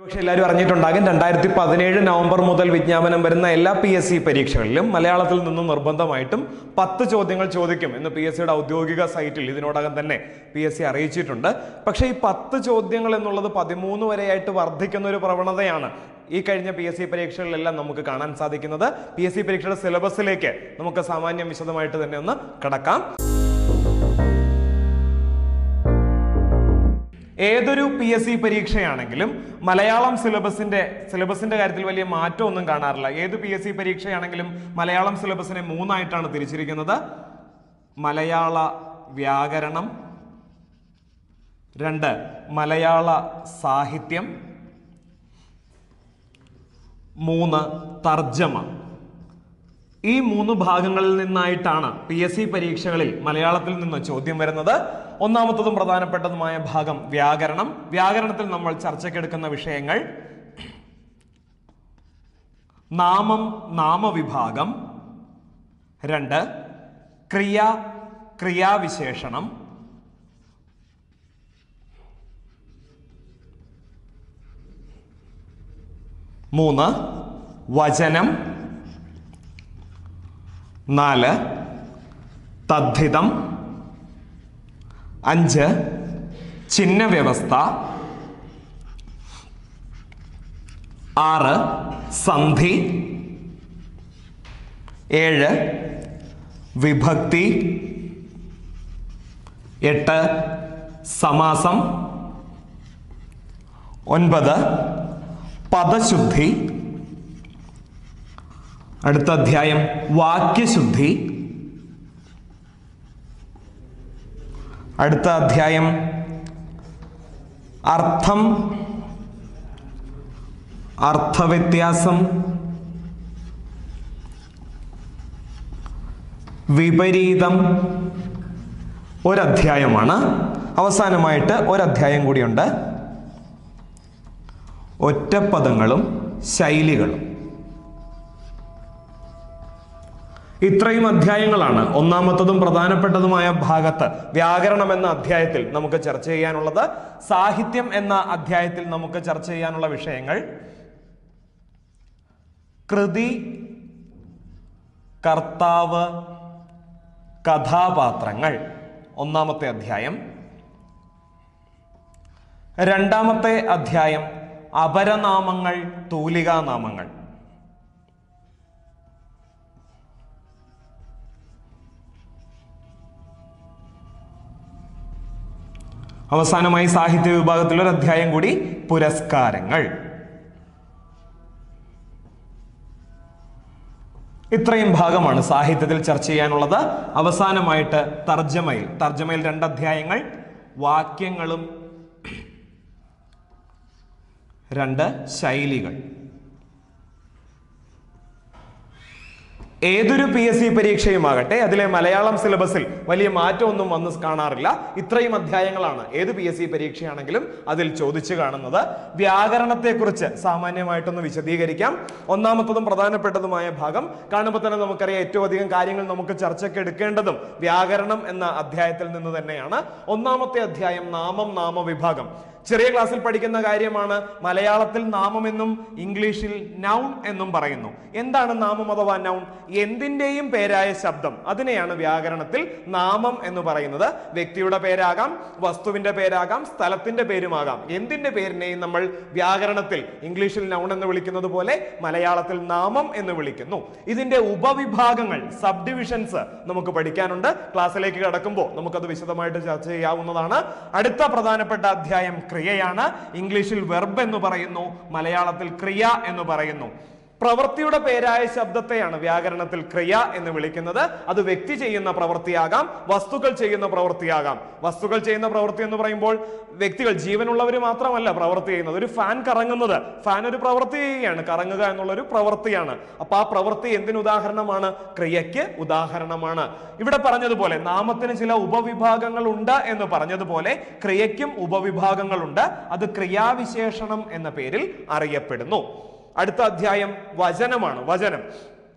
പക്ഷെ എല്ലാവരും അറിഞ്ഞിട്ടുണ്ടാകും 2017 നവംബർ മുതൽ വിജ്ഞാപനം വരുന്ന എല്ലാ PSC പരീക്ഷകളിലും മലയാളത്തിൽ നിന്നും നിർബന്ധമായിട്ടും 10 ചോദ്യങ്ങൾ ചോദിക്കും എന്ന് PSCയുടെ ഔദ്യോഗിക സൈറ്റിൽ ഇതിനോടകം തന്നെ PSC അറിയിച്ചിട്ടുണ്ട്. പക്ഷേ ഈ 10 ചോദ്യങ്ങൾ എന്നുള്ളത് 13 വരെയായിട്ട് വർദ്ധിക്കുന്ന ഒരു പ്രവണതയാണ് ഈ കഴിഞ്ഞ PSC പരീക്ഷകളിലെല്ലാം നമുക്ക് കാണാൻ സാധിക്കുന്നത്. PSC പരീക്ഷയുടെ സിലബസിലേക്ക് നമുക്ക് സാമാന്യം വിശദമായിട്ട് തന്നെ ഒന്ന് കടക്കാം. ഏതൊരു PSC പരീക്ഷയാണെങ്കിലും മലയാളം സിലബസിന്റെ കാര്യത്തിൽ വലിയ മാറ്റമൊന്നും കാണാറില്ല. ഏത് PSC പരീക്ഷയാണെങ്കിലും മലയാളം സിലബസിനെ 3 ആയിട്ടാണ് തിരിച്ചിരിക്കുന്നത്. മലയാള വ്യാകരണം, 2 മലയാള സാഹിത്യം, 3 തർജ്ജമ. ഈ 3 ഭാഗങ്ങളിൽ നിന്നായിട്ടാണ് PSC പരീക്ഷകളിൽ മലയാളത്തിൽ നിന്ന് ചോദ്യം വരുന്നത്. ഒന്നാമത്തതും പ്രധാനപ്പെട്ടതുമായ ഭാഗം വ്യാകരണം. വ്യാകരണത്തിൽ നമ്മൾ ചർച്ചയ്ക്കെടുക്കുന്ന വിഷയങ്ങൾ നാമം, നാമവിഭാഗം, 2 ക്രിയ, ക്രിയാവിശേഷണം, 3 വചനം, 4 തദ്ധിതം, 5 ചിഹ്നവ്യവസ്ഥ, 6 സന്ധി, 7 വിഭക്തി, 8 സമാസം, 9 പദശുദ്ധി, അടുത്ത അധ്യായം വാക്യശുദ്ധി, അടുത്ത അധ്യായം അർത്ഥം, അർത്ഥവ്യത്യാസം, വിപരീതം. ഒരധ്യായമാണ്. അവസാനമായിട്ട് ഒരധ്യായം കൂടിയുണ്ട്, ഒറ്റപ്പദങ്ങളും ശൈലികളും. ഇത്രയും അധ്യായങ്ങളാണ് ഒന്നാമത്തതും പ്രധാനപ്പെട്ടതുമായ ഭാഗത്ത് വ്യാകരണം എന്ന അധ്യായത്തിൽ നമുക്ക് ചർച്ച ചെയ്യാനുള്ളത്. സാഹിത്യം എന്ന അധ്യായത്തിൽ നമുക്ക് ചർച്ച ചെയ്യാനുള്ള വിഷയങ്ങൾ കൃതി, കർത്താവ്, കഥാപാത്രങ്ങൾ, ഒന്നാമത്തെ അധ്യായം. രണ്ടാമത്തെ അധ്യായം അപരനാമങ്ങൾ, തൂലികാനാമങ്ങൾ. അവസാനമായി സാഹിത്യ വിഭാഗത്തിൽ ഒരു അധ്യായം കൂടി പുരസ്കാരങ്ങൾ. ഇത്രയും ഭാഗമാണ് സാഹിത്യത്തിൽ ചർച്ച ചെയ്യാനുള്ളത്. അവസാനമായിട്ട് തർജ്ജമയിൽ 2 അധ്യായങ്ങൾ, വാക്യങ്ങളും 2 ശൈലികൾ. ഏതൊരു PSC പരീക്ഷയുമാകട്ടെ അതിലെ മലയാളം സിലബസിൽ വലിയ മാറ്റമൊന്നും വന്ന് കാണാറില്ല. ഇത്രയും അധ്യായങ്ങളാണ് ഏത് PSC പരീക്ഷയാണെങ്കിലും അതിൽ ചോദിച്ചു കാണുന്നത്. വ്യാകരണത്തെക്കുറിച്ച് സാമാന്യമായിട്ടൊന്ന് വിശദീകരിക്കാം. ഒന്നാമത്തതും പ്രധാനപ്പെട്ടതുമായ ഭാഗം കാണുമ്പോൾ തന്നെ നമുക്കറിയാം ഏറ്റവും അധികം കാര്യങ്ങൾ നമുക്ക് ചർച്ചയ്ക്ക് എടുക്കേണ്ടതും വ്യാകരണം എന്ന അധ്യായത്തിൽ നിന്ന് തന്നെയാണ്. ഒന്നാമത്തെ അധ്യായം നാമം, നാമവിഭാഗം. ചെറിയ ക്ലാസ്സിൽ പഠിക്കുന്ന കാര്യമാണ്. മലയാളത്തിൽ നാമമെന്നും ഇംഗ്ലീഷിൽ നൗൺ എന്നും പറയുന്നു. എന്താണ് നാമം അഥവാ നൗൺ? എന്തിൻ്റെയും പേരായ ശബ്ദം, അതിനെയാണ് വ്യാകരണത്തിൽ നാമം എന്ന് പറയുന്നത്. വ്യക്തിയുടെ പേരാകാം, വസ്തുവിന്റെ പേരാകാം, സ്ഥലത്തിന്റെ പേരുമാകാം. എന്തിന്റെ പേരിനെയും നമ്മൾ വ്യാകരണത്തിൽ ഇംഗ്ലീഷിൽ നൗൺ എന്ന് വിളിക്കുന്നത് പോലെ മലയാളത്തിൽ നാമം എന്ന് വിളിക്കുന്നു. ഇതിന്റെ ഉപവിഭാഗങ്ങൾ, സബ് ഡിവിഷൻസ് നമുക്ക് പഠിക്കാനുണ്ട്. ക്ലാസ്സിലേക്ക് കടക്കുമ്പോൾ നമുക്കത് വിശദമായിട്ട് ചർച്ച ചെയ്യാവുന്നതാണ്. അടുത്ത പ്രധാനപ്പെട്ട അധ്യായം ക്രിയയാണ്. ഇംഗ്ലീഷിൽ വെർബ് എന്ന് പറയുന്നു, മലയാളത്തിൽ ക്രിയ എന്ന് പറയുന്നു. പ്രവൃത്തിയുടെ പേരായ ശബ്ദത്തെയാണ് വ്യാകരണത്തിൽ ക്രിയ എന്ന് വിളിക്കുന്നത്. അത് വ്യക്തി ചെയ്യുന്ന പ്രവൃത്തിയാകാം, വസ്തുക്കൾ ചെയ്യുന്ന പ്രവൃത്തിയാകാം. വസ്തുക്കൾ ചെയ്യുന്ന പ്രവൃത്തി എന്ന് പറയുമ്പോൾ വ്യക്തികൾ, ജീവനുള്ളവർ മാത്രമല്ല പ്രവൃത്തി ചെയ്യുന്നത്. ഒരു ഫാൻ കറങ്ങുന്നത്, ഫാൻ ഒരു പ്രവൃത്തി ചെയ്യുകയാണ്, കറങ്ങുക എന്നുള്ളൊരു പ്രവൃത്തിയാണ്. അപ്പൊ ആ പ്രവൃത്തി എന്തിന് ഉദാഹരണമാണ്? ക്രിയയ്ക്ക് ഉദാഹരണമാണ്. ഇവിടെ പറഞ്ഞതുപോലെ നാമത്തിന് ചില ഉപവിഭാഗങ്ങൾ ഉണ്ട് എന്ന് പറഞ്ഞതുപോലെ ക്രിയയ്ക്കും ഉപവിഭാഗങ്ങളുണ്ട്. അത് ക്രിയാവിശേഷണം എന്ന പേരിൽ അറിയപ്പെടുന്നു. അടുത്ത അധ്യായം വചനമാണ്. വചനം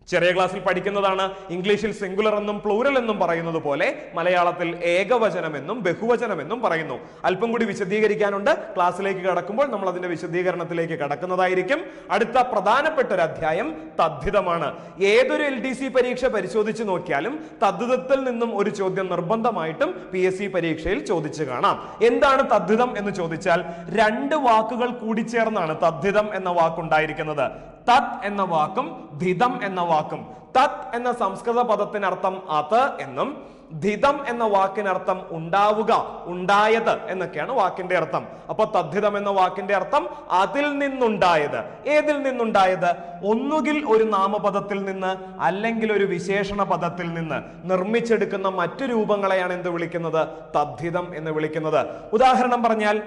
ചെറിയ ക്ലാസ്സിൽ പഠിക്കുന്നതാണ്. ഇംഗ്ലീഷിൽ സിംഗുലർ എന്നും പ്ലൂറൽ എന്നും പറയുന്നത് പോലെ മലയാളത്തിൽ ഏകവചനമെന്നും ബഹുവചനമെന്നും പറയുന്നു. അല്പം കൂടി വിശദീകരിക്കാനുണ്ട്. ക്ലാസ്സിലേക്ക് കടക്കുമ്പോൾ നമ്മൾ അതിന്റെ വിശദീകരണത്തിലേക്ക് കടക്കുന്നതായിരിക്കും. അടുത്ത പ്രധാനപ്പെട്ട ഒരു അധ്യായം തദ്ധിതമാണ്. ഏതൊരു LDC പരീക്ഷ പരിശോധിച്ച് നോക്കിയാലും തദ്ധിതത്തിൽ നിന്നും ഒരു ചോദ്യം നിർബന്ധമായിട്ടും PSC പരീക്ഷയിൽ ചോദിച്ചു കാണാം. എന്താണ് തദ്ധിതം എന്ന് ചോദിച്ചാൽ രണ്ട് വാക്കുകൾ കൂടിച്ചേർന്നാണ് തദ്ധിതം എന്ന വാക്കുണ്ടായിരിക്കുന്നത്. തത് എന്ന വാക്കും ധിതം എന്ന വാക്കും. തത് എന്ന സംസ്കൃത പദത്തിനർത്ഥം അത് എന്നും ധിതം എന്ന വാക്കിനർത്ഥം ഉണ്ടാവുക, ഉണ്ടായത് എന്നൊക്കെയാണ് വാക്കിന്റെ അർത്ഥം. അപ്പൊ തദ്ധിതം എന്ന വാക്കിന്റെ അർത്ഥം അതിൽ നിന്നുണ്ടായത്. ഏതിൽ നിന്നുണ്ടായത്? ഒന്നുകിൽ ഒരു നാമപദത്തിൽ നിന്ന് അല്ലെങ്കിൽ ഒരു വിശേഷണ പദത്തിൽ നിന്ന് നിർമ്മിച്ചെടുക്കുന്ന മറ്റു രൂപങ്ങളെയാണ് എന്ത് വിളിക്കുന്നത്? തദ്ധിതം എന്ന് വിളിക്കുന്നത്. ഉദാഹരണം പറഞ്ഞാൽ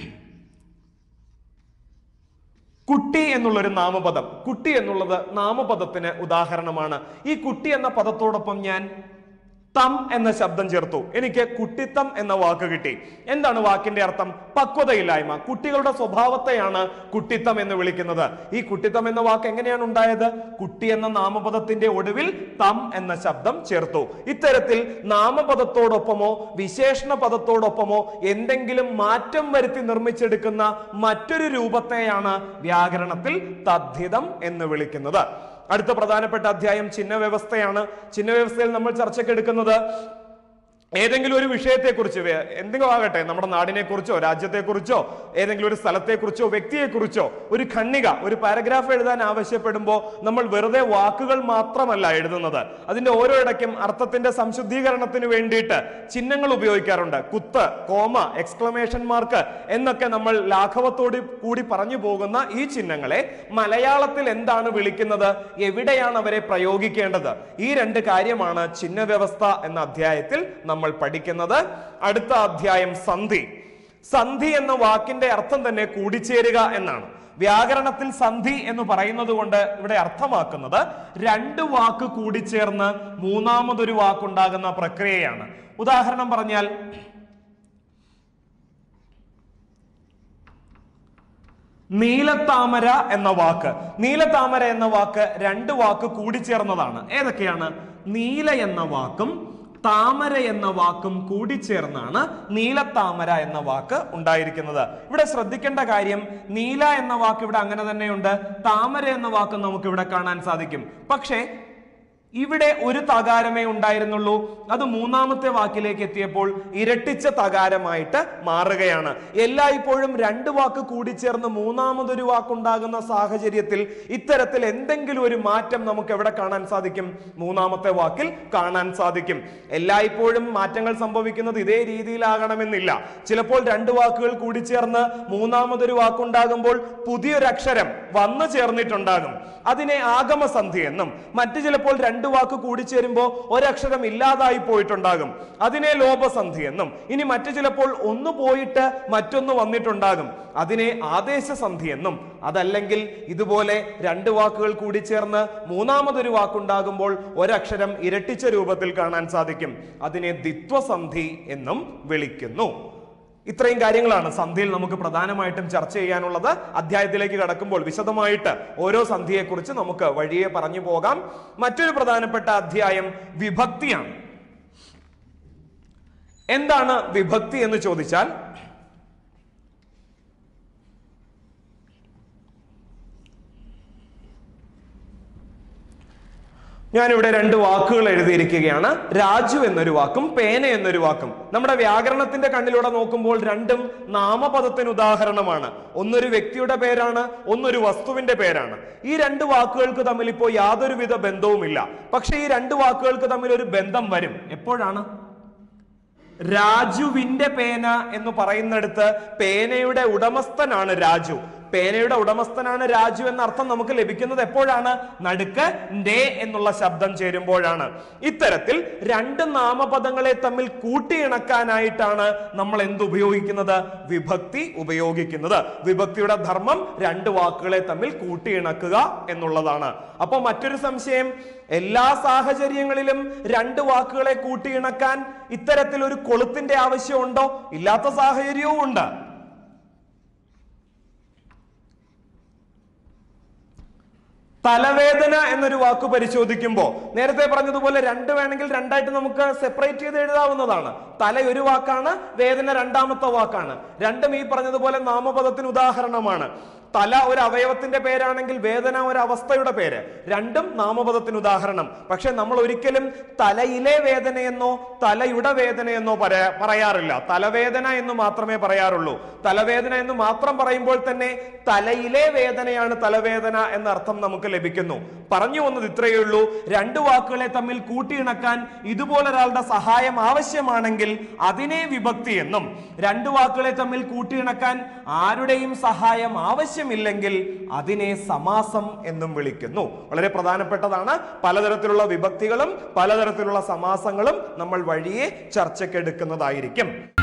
കുട്ടി എന്നുള്ളൊരു നാമപദം. കുട്ടി എന്നുള്ളത് നാമപദത്തിന് ഉദാഹരണമാണ്. ഈ കുട്ടി എന്ന പദത്തോടൊപ്പം ഞാൻ തം എന്ന ശബ്ദം ചേർത്തു. എനിക്ക് കുട്ടിത്തം എന്ന വാക്ക് കിട്ടി. എന്താണ് വാക്കിന്റെ അർത്ഥം? പക്വതയില്ലായ്മ. കുട്ടികളുടെ സ്വഭാവത്തെയാണ് കുട്ടിത്തം എന്ന് വിളിക്കുന്നത്. ഈ കുട്ടിത്തം എന്ന വാക്ക് എങ്ങനെയാണ് ഉണ്ടായത്? കുട്ടി എന്ന നാമപദത്തിന്റെ ഒടുവിൽ തം എന്ന ശബ്ദം ചേർത്തു. ഇത്തരത്തിൽ നാമപദത്തോടൊപ്പമോ വിശേഷണ പദത്തോടൊപ്പമോ എന്തെങ്കിലും മാറ്റം വരുത്തി നിർമ്മിച്ചെടുക്കുന്ന മറ്റൊരു രൂപത്തെയാണ് വ്യാകരണത്തിൽ തദ്ധിതം എന്ന് വിളിക്കുന്നത്. അടുത്ത പ്രധാനപ്പെട്ട അധ്യായം ചിഹ്നവ്യവസ്ഥയാണ്. ചിഹ്നവ്യവസ്ഥയിൽ നമ്മൾ ചർച്ചയ്ക്ക് എടുക്കുന്നത് ഏതെങ്കിലും ഒരു വിഷയത്തെക്കുറിച്ച്, എന്തെങ്കിലും ആകട്ടെ, നമ്മുടെ നാടിനെ കുറിച്ചോ രാജ്യത്തെക്കുറിച്ചോ ഏതെങ്കിലും ഒരു സ്ഥലത്തെക്കുറിച്ചോ വ്യക്തിയെക്കുറിച്ചോ ഒരു ഖണ്ഡിക, ഒരു പാരഗ്രാഫ് എഴുതാൻ ആവശ്യപ്പെടുമ്പോൾ നമ്മൾ വെറുതെ വാക്കുകൾ മാത്രമല്ല എഴുതുന്നത്. അതിന്റെ ഓരോ ഇടയ്ക്കും അർത്ഥത്തിന്റെ സംശുദ്ധീകരണത്തിന് വേണ്ടിയിട്ട് ചിഹ്നങ്ങൾ ഉപയോഗിക്കാറുണ്ട്. കുത്ത്, കോമ, എക്സ്ക്ലമേഷൻ മാർക്ക് എന്നൊക്കെ നമ്മൾ ലാഘവത്തോട് കൂടി പറഞ്ഞു പോകുന്ന ഈ ചിഹ്നങ്ങളെ മലയാളത്തിൽ എന്താണ് വിളിക്കുന്നത്? എവിടെയാണ് അവരെ പ്രയോഗിക്കേണ്ടത്? ഈ രണ്ട് കാര്യമാണ് ചിഹ്നവ്യവസ്ഥ എന്ന അധ്യായത്തിൽ നമ്മൾ പഠിക്കുന്നത്. അടുത്ത അധ്യായം സന്ധി. സന്ധി എന്ന വാക്കിന്റെ അർത്ഥം തന്നെ കൂടിച്ചേരുക എന്നാണ്. വ്യാകരണത്തിൽ സന്ധി എന്ന് പറയുന്നത് കൊണ്ട് ഇവിടെ അർത്ഥമാക്കുന്നത് രണ്ട് വാക്ക് കൂടിച്ചേർന്ന് മൂന്നാമതൊരു വാക്കുണ്ടാകുന്ന പ്രക്രിയയാണ്. ഉദാഹരണം പറഞ്ഞാൽ നീലത്താമര എന്ന വാക്ക്. നീലത്താമര എന്ന വാക്ക് രണ്ട് വാക്ക് കൂടിച്ചേർന്നതാണ്. ഏതൊക്കെയാണ്? നീല എന്ന വാക്കും താമര എന്ന വാക്കും കൂടിച്ചേർന്നാണ് നീലത്താമര എന്ന വാക്ക് ഉണ്ടായിരിക്കുന്നത്. ഇവിടെ ശ്രദ്ധിക്കേണ്ട കാര്യം, നീല എന്ന വാക്ക് ഇവിടെ അങ്ങനെ തന്നെയുണ്ട്, താമര എന്ന വാക്ക് നമുക്ക് ഇവിടെ കാണാൻ സാധിക്കും. പക്ഷേ ഇവിടെ ഒരു തകാരമേ ഉണ്ടായിരുന്നുള്ളൂ. അത് മൂന്നാമത്തെ വാക്കിലേക്ക് എത്തിയപ്പോൾ ഇരട്ടിച്ച തകാരമായിട്ട് മാറുകയാണ്. എല്ലായ്പ്പോഴും രണ്ട് വാക്ക് കൂടിച്ചേർന്ന് മൂന്നാമതൊരു വാക്കുണ്ടാകുന്ന സാഹചര്യത്തിൽ ഇത്തരത്തിൽ എന്തെങ്കിലും ഒരു മാറ്റം നമുക്ക് എവിടെ കാണാൻ സാധിക്കും? മൂന്നാമത്തെ വാക്കിൽ കാണാൻ സാധിക്കും. എല്ലായ്പ്പോഴും മാറ്റങ്ങൾ സംഭവിക്കുന്നത് ഇതേ രീതിയിലാകണമെന്നില്ല. ചിലപ്പോൾ രണ്ട് വാക്കുകൾ കൂടിച്ചേർന്ന് മൂന്നാമതൊരു വാക്കുണ്ടാകുമ്പോൾ പുതിയൊരക്ഷരം വന്നു ചേർന്നിട്ടുണ്ടാകും. അതിനെ ആഗമസന്ധി എന്നും, മറ്റു ചിലപ്പോൾ രണ്ട് വാക്ക് കൂടിച്ചേരുമ്പോൾ ഒരക്ഷരം ഇല്ലാതായി പോയിട്ടുണ്ടാകും. അതിനെ ലോപസന്ധി എന്നും, ഇനി മറ്റു ചിലപ്പോൾ ഒന്ന് പോയിട്ട് മറ്റൊന്ന് വന്നിട്ടുണ്ടാകും. അതിനെ ആദേശസന്ധി എന്നും, അതല്ലെങ്കിൽ ഇതുപോലെ രണ്ട് വാക്കുകൾ കൂടിച്ചേർന്ന് മൂന്നാമതൊരു വാക്കുണ്ടാകുമ്പോൾ ഒരക്ഷരം ഇരട്ടിച്ച രൂപത്തിൽ കാണാൻ സാധിക്കും. അതിനെ ദ്വിത്വസന്ധി എന്നും വിളിക്കുന്നു. ഇത്രയും കാര്യങ്ങളാണ് സന്ധിയിൽ നമുക്ക് പ്രധാനമായിട്ടും ചർച്ച ചെയ്യാനുള്ളത്. അധ്യായത്തിലേക്ക് കടക്കുമ്പോൾ വിശദമായിട്ട് ഓരോ സന്ധിയെക്കുറിച്ച് നമുക്ക് വഴിയെ പറഞ്ഞു പോകാം. മറ്റൊരു പ്രധാനപ്പെട്ട അധ്യായം വിഭക്തിയാണ്. എന്താണ് വിഭക്തി എന്ന് ചോദിച്ചാൽ, ഞാനിവിടെ രണ്ട് വാക്കുകൾ എഴുതിയിരിക്കുകയാണ്. രാജു എന്നൊരു വാക്കും പേന എന്നൊരു വാക്കും. നമ്മുടെ വ്യാകരണത്തിന്റെ കണ്ണിലൂടെ നോക്കുമ്പോൾ രണ്ടും നാമപദത്തിന് ഉദാഹരണമാണ്. ഒന്നൊരു വ്യക്തിയുടെ പേരാണ്, ഒന്നൊരു വസ്തുവിന്റെ പേരാണ്. ഈ രണ്ട് വാക്കുകൾക്ക് തമ്മിൽ ഇപ്പോൾ യാതൊരുവിധ ബന്ധവുമില്ല. പക്ഷെ ഈ രണ്ട് വാക്കുകൾക്ക് തമ്മിൽ ഒരു ബന്ധം വരും. എപ്പോഴാണ്? രാജുവിന്റെ പേന എന്ന് പറയുന്നിടത്ത് പേനയുടെ ഉടമസ്ഥനാണ് രാജു. പേനയുടെ ഉടമസ്ഥനാണ് രാജു എന്ന അർത്ഥം നമുക്ക് ലഭിക്കുന്നത് എപ്പോഴാണ്? നടുക്ക് ഡേ എന്നുള്ള ശബ്ദം ചേരുമ്പോഴാണ്. ഇത്തരത്തിൽ രണ്ട് നാമപദങ്ങളെ തമ്മിൽ കൂട്ടിയിണക്കാനായിട്ടാണ് നമ്മൾ എന്തുപയോഗിക്കുന്നത്? വിഭക്തി ഉപയോഗിക്കുന്നത്. വിഭക്തിയുടെ ധർമ്മം രണ്ട് വാക്കുകളെ തമ്മിൽ കൂട്ടിയിണക്കുക എന്നുള്ളതാണ്. അപ്പൊ മറ്റൊരു സംശയം, എല്ലാ സാഹചര്യങ്ങളിലും രണ്ട് വാക്കുകളെ കൂട്ടിയിണക്കാൻ ഇത്തരത്തിൽ ഒരു കൊളുത്തിന്റെ ആവശ്യമുണ്ടോ? ഇല്ലാത്ത സാഹചര്യവും ഉണ്ട്. തലവേദന എന്നൊരു വാക്ക് പരിശോധിക്കുമ്പോൾ നേരത്തെ പറഞ്ഞതുപോലെ രണ്ട് വേണമെങ്കിൽ രണ്ടായിട്ട് നമുക്ക് സെപ്പറേറ്റ് ചെയ്ത് എഴുതാവുന്നതാണ്. തല ഒരു വാക്കാണ്, വേദന രണ്ടാമത്തെ വാക്കാണ്. രണ്ടും ഈ പറഞ്ഞതുപോലെ നാമപദത്തിന് ഉദാഹരണമാണ്. തല ഒരു അവയവത്തിന്റെ പേരാണെങ്കിൽ വേദന ഒരു അവസ്ഥയുടെ പേര്. രണ്ടും നാമപദത്തിന് ഉദാഹരണം. പക്ഷെ നമ്മൾ ഒരിക്കലും തലയിലെ വേദനയെന്നോ തലയുടെ വേദനയെന്നോ പറയാറില്ല. തലവേദന എന്ന് മാത്രമേ പറയാറുള്ളൂ. തലവേദന എന്ന് മാത്രം പറയുമ്പോൾ തന്നെ തലയിലെ വേദനയാണ് തലവേദന എന്ന അർത്ഥം നമുക്ക് ലഭിക്കുന്നു. പറഞ്ഞു വന്നത് ഇത്രയേ ഉള്ളൂ. രണ്ടു വാക്കുകളെ തമ്മിൽ കൂട്ടിയിണക്കാൻ ഇതുപോലൊരാളുടെ സഹായം ആവശ്യമാണെങ്കിൽ അതിനെ വിഭക്തി എന്നും, രണ്ടു വാക്കുകളെ തമ്മിൽ കൂട്ടിയിണക്കാൻ ആരുടെയും സഹായം ആവശ്യമില്ലെങ്കിൽ അതിനെ സമാസം എന്നും വിളിക്കുന്നു. വളരെ പ്രധാനപ്പെട്ടതാണ്. പലതരത്തിലുള്ള വിഭക്തികളും പലതരത്തിലുള്ള സമാസങ്ങളും നമ്മൾ വഴിയെ ചർച്ചയ്ക്കെടുക്കുന്നതായിരിക്കും.